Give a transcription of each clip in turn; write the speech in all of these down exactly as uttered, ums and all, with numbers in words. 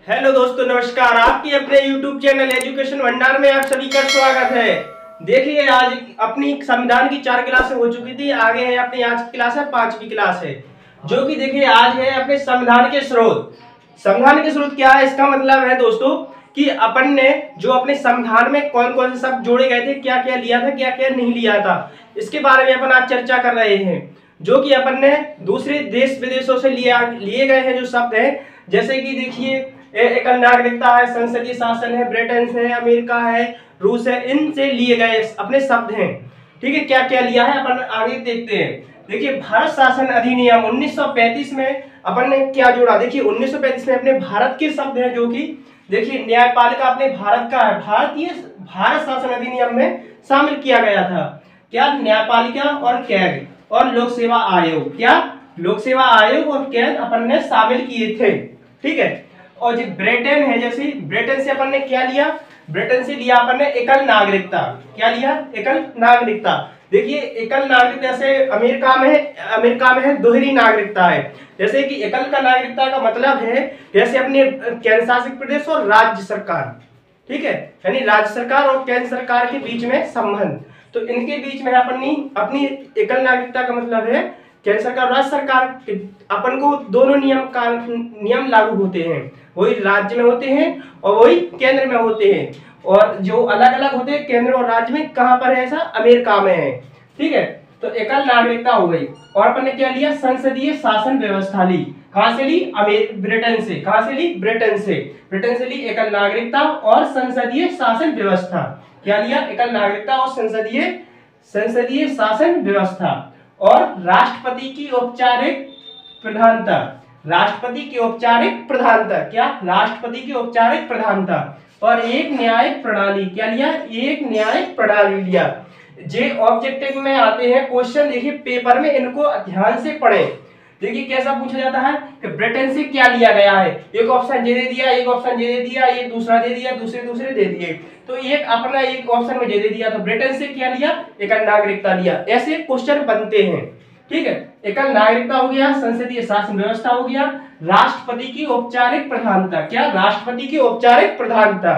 Hello दोस्तों, नमस्कार। आपके अपने यूट्यूब चैनल एजुकेशन भंडार में आप सभी का स्वागत है। देखिए, आज अपनी संविधान की चार क्लासें हो चुकी थी, आगे है अपनी आज की क्लास है पांचवी क्लास है, जो कि देखिए आज है अपने संविधान के स्रोत। संविधान के स्रोत क्या है, इसका मतलब है दोस्तों कि अपन ने जो अपने संविधान में कौन कौन से शब्द जोड़े गए थे, क्या क्या लिया था, क्या क्या नहीं लिया था, इसके बारे में अपन आज चर्चा कर रहे हैं। जो कि अपन ने दूसरे देश विदेशों से लिया लिए गए हैं जो शब्द है, जैसे कि देखिए एकल नागरिकता है, संसदीय शासन है, ब्रिटेन है, अमेरिका है, रूस है, इनसे लिए गए अपने शब्द हैं। ठीक है, क्या क्या लिया है अपन आगे देखते हैं। देखिए, भारत शासन अधिनियम उन्नीस सौ पैंतीस में अपन ने क्या जोड़ा। देखिए उन्नीस सौ पैंतीस में अपने भारत के शब्द हैं, जो कि देखिए न्यायपालिका अपने भारत का है, भारतीय भारत शासन अधिनियम में शामिल किया गया था। क्या, न्यायपालिका और कैग और लोक सेवा आयोग, क्या लोक सेवा आयोग और कैग अपन ने शामिल किए थे। ठीक है, और जो ब्रिटेन है, जैसे ब्रिटेन से अपन ने क्या लिया, ब्रिटेन से लिया अपन ने एकल नागरिकता। क्या लिया, एकल नागरिकता। देखिए एकल नागरिकता से अमेरिका में अमेरिका में है दोहरी नागरिकता है। जैसे कि एकल का नागरिकता का मतलब है जैसे अपने केंद्र शासित प्रदेश और राज्य सरकार, ठीक है, यानी राज्य सरकार और केंद्र सरकार के बीच में संबंध, तो इनके बीच में अपनी अपनी एकल नागरिकता का मतलब है केंद्र सरकार राज्य सरकार अपन को दोनों नियम का नियम लागू होते हैं, वही राज्य में होते हैं और वही केंद्र में होते हैं, और जो अलग अलग होते हैं केंद्र और राज्य में कहां पर है, ऐसा अमेरिका में है। ठीक है, तो एकल नागरिकता हो गई। और अपन ने क्या लिया, संसदीय शासन व्यवस्था ली। कहां से ली, ब्रिटेन से। कहां से ली, ब्रिटेन से। ब्रिटेन से ली एकल नागरिकता और संसदीय शासन व्यवस्था। क्या लिया, एकल नागरिकता और संसदीय संसदीय शासन व्यवस्था। और राष्ट्रपति की औपचारिक प्रधानता, राष्ट्रपति की औपचारिक प्रधानता। क्या, राष्ट्रपति की औपचारिक प्रधानता। और एक न्यायिक प्रणाली। क्या लिया, एक न्यायिक प्रणाली लिया। जे ऑब्जेक्टिव में आते हैं क्वेश्चन, देखिए पेपर में, इनको ध्यान से पढ़ें। देखिए कैसा पूछा जाता है कि ब्रिटेन से क्या लिया गया है, एक ऑप्शन जे दे दिया, एक ऑप्शन जे दे दिया, एक दूसरा दे दिया, दूसरे दूसरे दे दिए, तो एक अपना एक ऑप्शन में जे दे दिया, तो ब्रिटेन से क्या लिया, एकल नागरिकता लिया। ऐसे क्वेश्चन बनते हैं। ठीक है, एकल नागरिकता हो गया, संसदीय शासन व्यवस्था हो गया, राष्ट्रपति की औपचारिक प्रधानता। क्या, राष्ट्रपति की औपचारिक प्रधानता।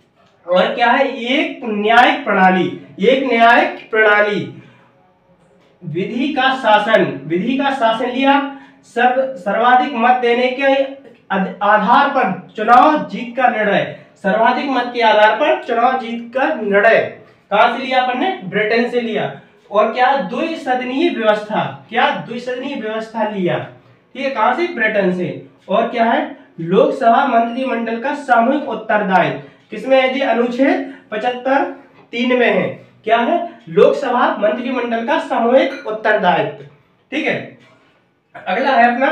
और क्या है, एक न्यायिक प्रणाली, एक न्यायिक प्रणाली। विधि का शासन, विधि का शासन लिया। सर्व सर्वाधिक मत देने के आधार पर चुनाव जीत का निर्णय, सर्वाधिक मत के आधार पर चुनाव जीत का निर्णय कहां से लिया अपन ने, ब्रिटेन से लिया। और क्या, द्विसदनीय व्यवस्था। क्या, द्विसदनीय व्यवस्था लिया। ठीक है, कहां से, ब्रिटेन से। और क्या है, लोकसभा मंत्रिमंडल का सामूहिक उत्तरदायित्व किसमें है जी, अनुच्छेद पचहत्तर तीन में है। क्या है, लोकसभा मंत्रिमंडल का सामूहिक उत्तरदायित्व। ठीक है, अगला है अपना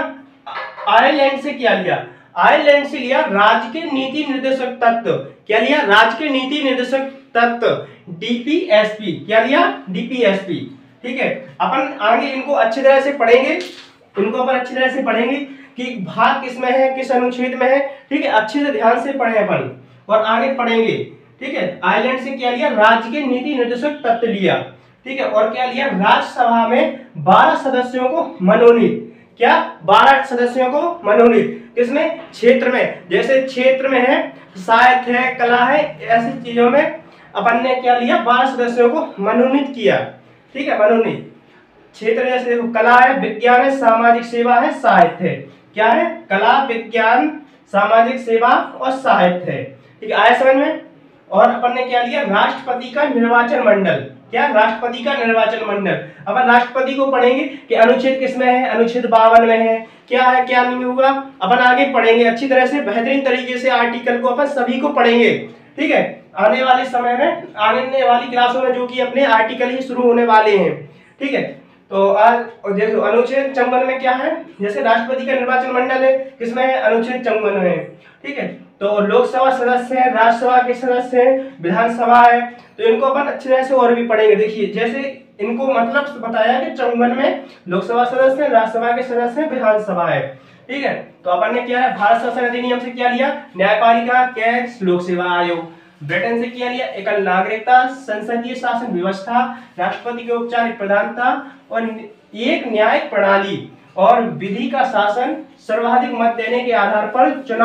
आयरलैंड से क्या लिया, आयरलैंड से लिया राज्य के नीति निर्देशक तत्व। क्या लिया, राज्य के नीति निर्देशक तत्व, डीपीएसपी। क्या लिया, डीपीएसपी। ठीक है, अपन आगे इनको अच्छी तरह से पढ़ेंगे, इनको अपन अच्छी तरह से पढ़ेंगे कि भाग किसमें है, किस अनुच्छेद में है। ठीक है, अच्छे से ध्यान से पढ़े अपन और आगे पढ़ेंगे। ठीक है, आयरलैंड से क्या लिया, राज्य के नीति निर्देशक तत्व लिया। ठीक है, और क्या लिया, राज्यसभा में बारह सदस्यों को मनोनीत। क्या, बारह सदस्यों को मनोनीत, किसमें, क्षेत्र में। जैसे क्षेत्र में है, साहित्य है, कला है, ऐसी चीजों में अपन ने क्या लिया, बारह सदस्यों को मनोनीत किया। ठीक है, मनोनीत क्षेत्र, जैसे देखो कला है, विज्ञान है, सामाजिक सेवा है, साहित्य है। क्या है, कला, विज्ञान, सामाजिक सेवा और साहित्य है। ठीक है, आया समझ में। और अपन ने क्या लिया, राष्ट्रपति का निर्वाचन मंडल। क्या, राष्ट्रपति का निर्वाचन मंडल। अपन राष्ट्रपति को पढ़ेंगे कि अनुच्छेद किसमें है, अनुच्छेद बावन में है, क्या है क्या नहीं होगा, अपन आगे पढ़ेंगे अच्छी तरह से, बेहतरीन तरीके से आर्टिकल को अपन सभी को पढ़ेंगे। ठीक है, आने वाले समय में, आने वाली क्लासों में, जो कि अपने आर्टिकल ही शुरू होने वाले हैं। ठीक है, तो आज देखो अनुच्छेद चौवन में क्या है, जैसे राष्ट्रपति का निर्वाचन मंडल है, किसमें है, अनुच्छेद चौवन में। ठीक है, तो लोकसभा सदस्य है, राज्यसभा के सदस्य है, विधानसभा है, तो इनको अपन अच्छी तरह से और भी पढ़ेंगे। देखिए जैसे इनको मतलब बताया कि चौवन में लोकसभा सदस्य है, राज्यसभा के सदस्य है, विधानसभा है। ठीक है, तो अपन ने क्या है, भारत शासन अधिनियम से क्या लिया, न्यायपालिका, कैग, लोक सेवा आयोग। ब्रिटेन से क्या लिया, एकल नागरिकता, संसदीय शासन व्यवस्था, राष्ट्रपति की औपचारिक प्रधानता और एक न्यायिक प्रणाली। और विधि का शासन, सर्वाधिक मत देने के आधार पर चुनाव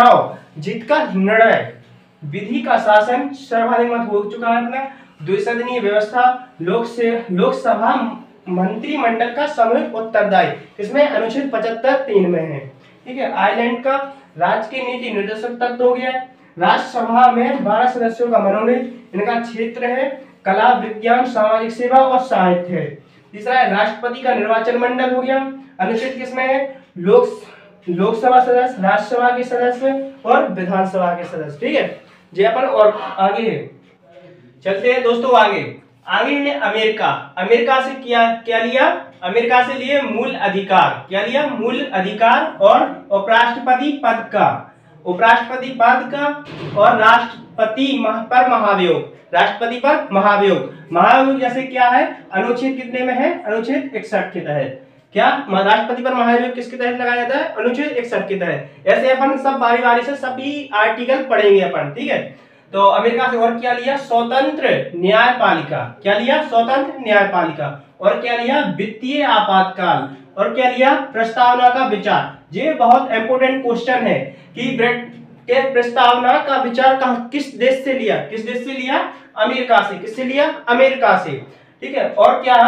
जीत का निर्णय, विधि का शासन, सर्वाधिक मत हो चुका है अपना, द्विसदनीय व्यवस्था, लोक से लोकसभा मंत्रिमंडल का सामूहिक उत्तरदायी, इसमें अनुच्छेद पचहत्तर तीन में है। ठीक है, आयरलैंड का राज्य की नीति निर्देशक तत्व हो गया। राज्यसभा में बारह सदस्यों का मनोनीत, इनका क्षेत्र है कला, विज्ञान, सामाजिक सेवा और साहित्य है। तीसरा है राष्ट्रपति का निर्वाचन मंडल हो गया। अनुच्छेद किसमें है? लोक लोकसभा सदस्य, राज्यसभा के सदस्य और विधानसभा के सदस्य। ठीक है जी, अपन और आगे है चलते हैं दोस्तों। आगे आगे है अमेरिका। अमेरिका से क्या क्या लिया? अमेरिका से लिए मूल अधिकार। क्या लिया? मूल अधिकार और उपराष्ट्रपति पद का उपराष्ट्रपति पद का और राष्ट्रपति पर महाभियोग। राष्ट्रपति पर महाभियोग। महाभियोग जैसे क्या है? अनुच्छेद कितने में है? अनुच्छेद इकसठ के तहत। क्या राष्ट्रपति पर महाभियोग किसके तहत लगाया जाता है? अनुच्छेद इकसठ के तहत। ऐसे अपन सब बारी बारी से सभी आर्टिकल पढ़ेंगे अपन। ठीक है, तो अमेरिका से और क्या लिया? स्वतंत्र न्यायपालिका। क्या लिया? स्वतंत्र न्यायपालिका। और क्या लिया? वित्तीय आपातकाल। और क्या लिया? प्रस्तावना का विचार। ये बहुत इंपोर्टेंट क्वेश्चन है कि के प्रस्तावना का विचार कहां, किस देश से लिया? किस देश से लिया? अमेरिका से। किससे लिया? अमेरिका से। ठीक है, और क्या?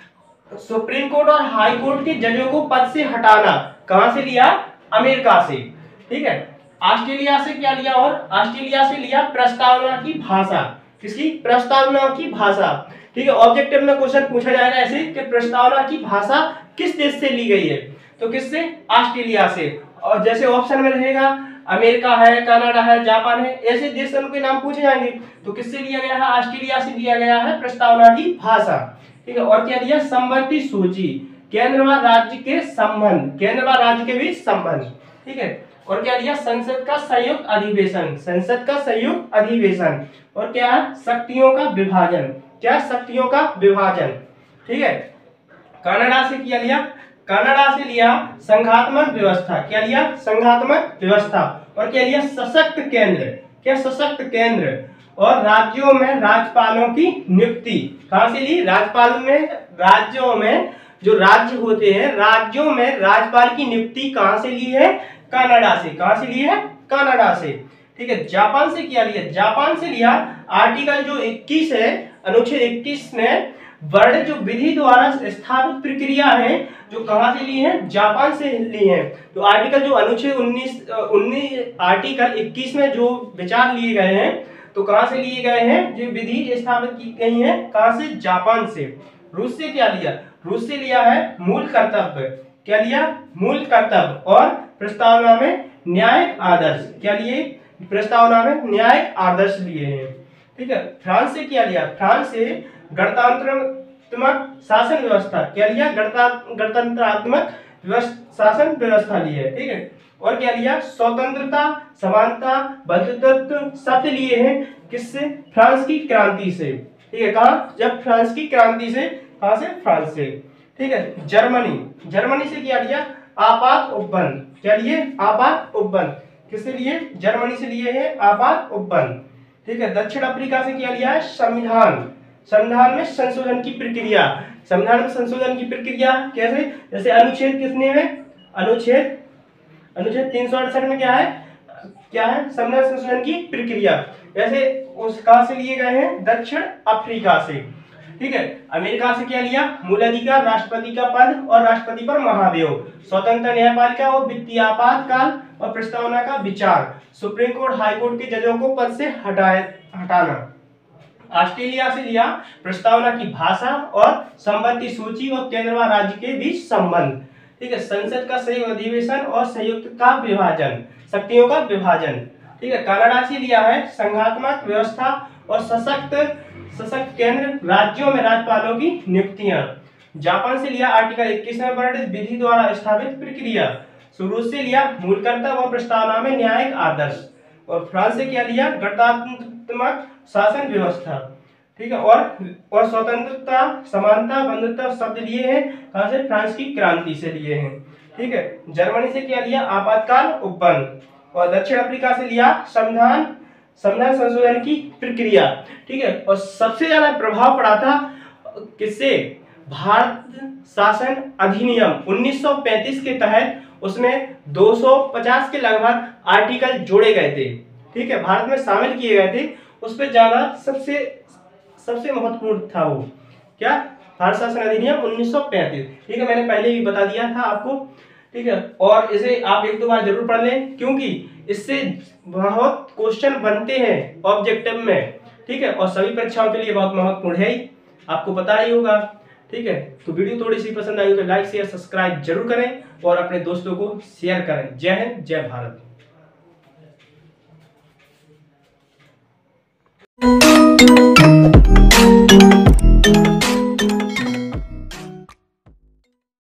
सुप्रीम कोर्ट और हाई कोर्ट के जजों को पद से हटाना कहां से लिया? अमेरिका से। ठीक है, ऑस्ट्रेलिया से क्या लिया? और ऑस्ट्रेलिया से लिया प्रस्तावना की भाषा। किसकी? प्रस्तावना की भाषा। ठीक है, ऑब्जेक्टिव में क्वेश्चन पूछा जाएगा ऐसे कि प्रस्तावना की भाषा किस देश से ली गई है? तो किससे? ऑस्ट्रेलिया से। और जैसे ऑप्शन में रहेगा अमेरिका है, कनाडा है, जापान है, ऐसे देशों के नाम पूछे जाएंगे। तो किससे लिया गया है? ऑस्ट्रेलिया से लिया गया है प्रस्तावना की भाषा। ठीक है, और क्या दिया? समवर्ती सूची, केंद्र व राज्य के संबंध, केंद्र व राज्य के बीच संबंध। ठीक है, और क्या दिया? संसद का संयुक्त अधिवेशन, संसद का संयुक्त अधिवेशन। और क्या है? शक्तियों का विभाजन। क्या? शक्तियों का विभाजन। ठीक है, कनाडा से क्या लिया? कनाडा से लिया संघात्मक व्यवस्था। क्या लिया? संघात्मक व्यवस्था। और क्या लिया? सशक्त केंद्र। क्या? सशक्त केंद्र। और राज्यों में राज्यपालों की नियुक्ति। कहां से ली? राज्यपाल में, राज्यों में जो राज्य होते हैं, राज्यों में राज्यपाल की नियुक्ति कहां से ली है? कनाडा से। कहां से ली है? कनाडा से। ठीक है, जापान से क्या लिया? जापान से लिया आर्टिकल जो इक्कीस है, अनुच्छेद इक्कीस में वर्ण जो विधि द्वारा स्थापित प्रक्रिया है, जो कहां से ली है? जापान से ली है। तो आर्टिकल जो अनुच्छेद उन्नीस उन्नीस आर्टिकल इक्कीस में जो विचार लिए गए हैं, तो कहां से लिए गए हैं? जो विधि स्थापित की गई है, कहां से? जापान से। रूस से क्या लिया? रूस से लिया है मूल कर्तव्य। क्या लिया? मूल कर्तव्य। और प्रस्तावना में न्यायिक आदर्श। क्या लिए? प्रस्तावना में न्यायिक आदर्श लिए हैं। ठीक है, फ्रांस से क्या लिया? फ्रांस से गणतंत्रात्मक शासन व्यवस्था। क्या लिया? गणतंत्रात्मक शासन व्यवस्था ली है। ठीक है, और क्या लिया? स्वतंत्रता, समानता, बंधुत्व शब्द लिए हैं। किससे? फ्रांस की क्रांति से। ठीक है, कहा? जब फ्रांस की क्रांति से। कहां से? फ्रांस से। ठीक है, जर्मनी। जर्मनी से क्या लिया? आपात उपबंध। क्या लिए? आपात उपबंध। किससे लिए? जर्मनी से लिए हैं आपात उपबंध। ठीक है, दक्षिण अफ्रीका से क्या लिया है? संविधान। संविधान में संशोधन की प्रक्रिया। संविधान में संशोधन की प्रक्रिया कैसे? जैसे अनुच्छेद कितने में? अनुच्छेद अनुच्छेद तीन सौ अड़सठ में क्या है? क्या है? संविधान संशोधन की प्रक्रिया। जैसे उस कहां से लिए गए हैं? दक्षिण अफ्रीका से। ठीक है, अमेरिका से क्या लिया? मूल अधिकार, राष्ट्रपति का पद और राष्ट्रपति पर महाभियोग, स्वतंत्र न्यायपालिका और वित्तीय आपातकाल और प्रस्तावना का विचार, सुप्रीम कोर्ट, हाई कोर्ट के जजों को पद से हटाए हटाना। ऑस्ट्रेलिया से लिया प्रस्तावना की भाषा और संबंधी सूची और केंद्र व राज्य के बीच संबंध। ठीक है, संसद का संयुक्त अधिवेशन और संयुक्त का विभाजन, शक्तियों का विभाजन। ठीक है, कनाडा से लिया है संघात्मक व्यवस्था और सशक्त सशक्त केंद्र, राज्यों में राज्यपालों की नियुक्तियां। जापान से लिया आर्टिकल इक्कीस में वर्णित विधि द्वारा स्थापित प्रक्रिया। रूस से लिया मूल कर्तव्य और प्रस्तावना में न्यायिक आदर्श। और फ्रांस से क्या लिया? गणतंत्रात्मक शासन व्यवस्था। ठीक है, और और स्वतंत्रता, समानता, बंधुत्व शब्द लिए हैं कहां से? फ्रांस की क्रांति से लिए हैं। ठीक है, जर्मनी से क्या लिया? आपातकाल उपबंध। और दक्षिण अफ्रीका से लिया संविधान संविधान संशोधन की प्रक्रिया। ठीक है, और सबसे ज्यादा प्रभाव पड़ा था किससे? भारत शासन अधिनियम उन्नीस सौ पैंतीस के तहत उसमें दो सौ पचास के लगभग आर्टिकल जोड़े गए थे, ठीक है, भारत में शामिल किए गए थे। उस पर ज्यादा सबसे सबसे महत्वपूर्ण था वो क्या, भारत शासन अधिनियम उन्नीस सौ पैंतीस, ठीक है, मैंने पहले ही बता दिया था आपको, ठीक है। और इसे आप एक दो बार जरूर पढ़ लें, क्योंकि इससे बहुत क्वेश्चन बनते हैं ऑब्जेक्टिव में, ठीक है, और सभी परीक्षाओं के लिए बहुत महत्वपूर्ण है ही, आपको पता ही होगा, ठीक है। तो वीडियो थोड़ी सी पसंद आई तो लाइक शेयर सब्सक्राइब जरूर करें और अपने दोस्तों को शेयर करें। जय हिंद, जय भारत।